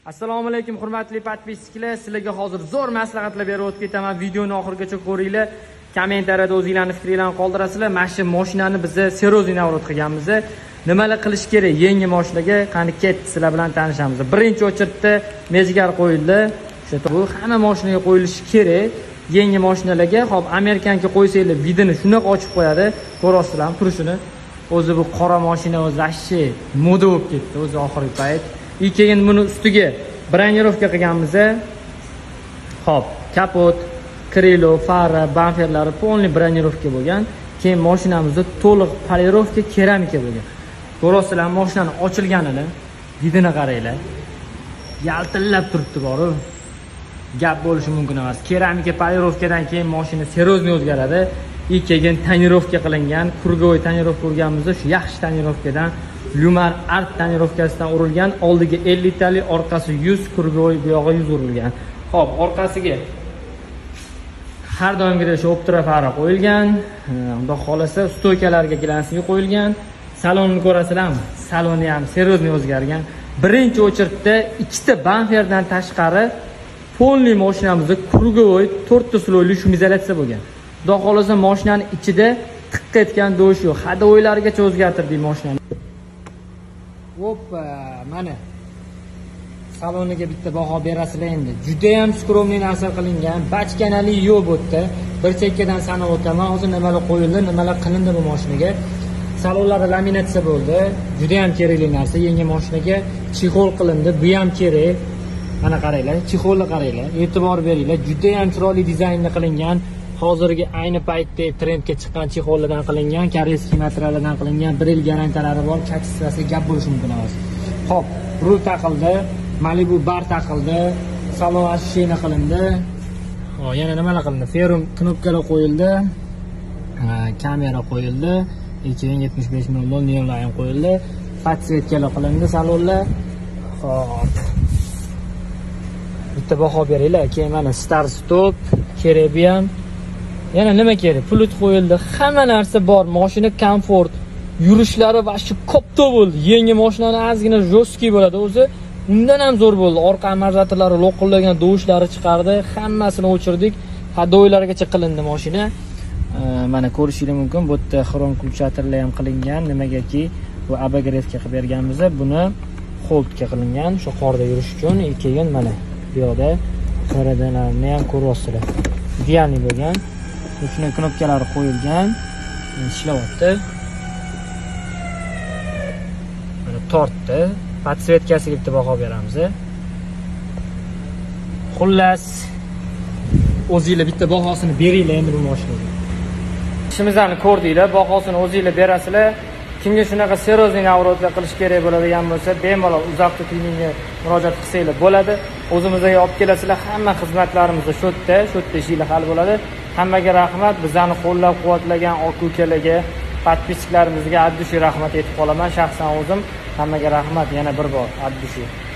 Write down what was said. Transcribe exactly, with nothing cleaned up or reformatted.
Assalomu alaykum hurmatli podpischilar, sizlarga hozir zo'r maslahatlar berib o'tib ketaman. Videoni oxirigacha ko'ringlar. Kommentariyada o'zingizlarning fikringizni qoldirasizlar. Mana shu mashinani biz serozniy navrot qilganmiz. Nimalar qilish kerak? Yangi mashinaga qani ketdi, sizlar bilan tanishamiz. Birinchi o'chirtda mezgar qo'yildi. O'sha bu hamma mashinaga qo'yilishi kerak. Yangi mashinalarga, xo'p, Amerikanga qo'ysanglar, vidini shunaqa ochib qo'yadi. Ko'rasizlar turishini. O'zi bu qora mashina o'zi ashi moda bo'lib ketdi o'zi oxirgi payt. И keyin buni ustiga bronировка qilganmiz. Xo'p, kapot, krilo, fara, bamperlari полный bronировка bo'lgan. Keyin mashinamizda to'liq polirovka keramika bo'lgan. Ko'rasizlar, mashinani ochilganini, vidini qaranglar. Yaltillab turibdi boru. Gap bo'lishi mumkin emas. Keramika polirovkadan keyin mashina serozniy o'zgaradi. И keyin tonirovka qilingan, krugovoy tonirovka urganmiz. Shu yaxshi tonirovkadan Lumar Art tonirovkasidan urilgan, oldiga ellik tali, orqasi yuz, krugovoy bu yog'i yuz urilgan. Xo'p, orqasiga har doimgidek shu optira fara qo'yilgan. Unda xolasa stoykalarga glansiga qo'yilgan. Salonni ko'rasizlarmi? Saloni ham serozniy o'zgargan. Birinchi o'chirtda ikkita bamperdan tashqari полный mashinamizda krugovoy to'rtta sloyli shumizolyatsiya bo'lgan. Xudo xolasa mashinaning ichida tiqqa etgan do'sh yo'q. Hadovoylargacha o'zgartirdik mashinani. Hoppa, mana saloniga bitta baho berasizlar endi. Juda ham skromniy narsa qilingan, bachkanali yo'q bu yerda. Bir chekkadan sanab o'taman, hozir nimalar qo'yildi, nimalar qilindi bu mashinaga. Salonlari laminatsiya bo'ldi. Juda ham kerakli narsa, yangi mashinaga chexol qilindi, bu ham kerak. Mana qaranglar, chexolni qaranglar, e'tibor beringlar. Juda ham chiroyli dizaynda qilingan. Hozirgi ayni paytda trendga chiqqan chexollardan qilingan, koreyskiy materiallardan qilingan, bir yil garantiyalari bor, kachistasi gap bo'lishi mumkin emas. Xo'p, rul taqildi, Malibu bar taqildi, salon ashina qilindi. Xo'p, yana nimalar qilindi? Ferum knopkalar qo'yildi, kamera qo'yildi, keyin yetmish besh nol nol neon line qo'yildi, podsetkalar qilindi salonlar. Xo'p. Bitta baho beringlar, keyin mana start stop, kerak ham. Yana nima kerak? Flut qo'yildi, hamma narsa bor. Mashina komfort, yurishlari va shu kopto bo'ldi. Yangi mashinani ozgina jo'ski bo'ladi o'zi. Undan ham zo'r bo'ldi. Orqa amortizatorlari loqillagan dovushlari chiqardi, hammasini o'chirdik. Hadovoylargacha qilindi mashina. Mana ko'rishingiz mumkin. Bu yerda xrom kulchatorlar ham qilingan. Nimagaki bu abagretga qilib berganmiz. Buni holdga qilingan, shu qorda yurish uchun. Keyin mana bu yoqda qaradanlarni ham ko'ryapsizlar. Idealni bo'lgan. Shuna knopkalari qo'yilgan, ishlayapti. Mana tortdi, podsvetkasiga bitta baho beramiz. Xullas, o'zingizlar bitta bahosini beringlar endi bu mashinaga. Ishimizni ko'rdinglar, bahosini o'zingizlar berasizlar. Kimga shunaqa serozniy navrotlar qilish kerak bo'ladigan bo'lsa, bemalol Uzaqto Tuningga murojaat qilsanglar bo'ladi. O'zimizga olib kelasizlar, hamma xizmatlarimizda shu yerda, shu yerda ishinglar hal bo'ladi. Hammaga rahmat, bizlarni qo'llab-quvvatlagan aka-ukalarga, podpischiklarimizga addushi rahmat aytib qolaman. Shaxsan o'zim hammaga rahmat yana bir bor addushi.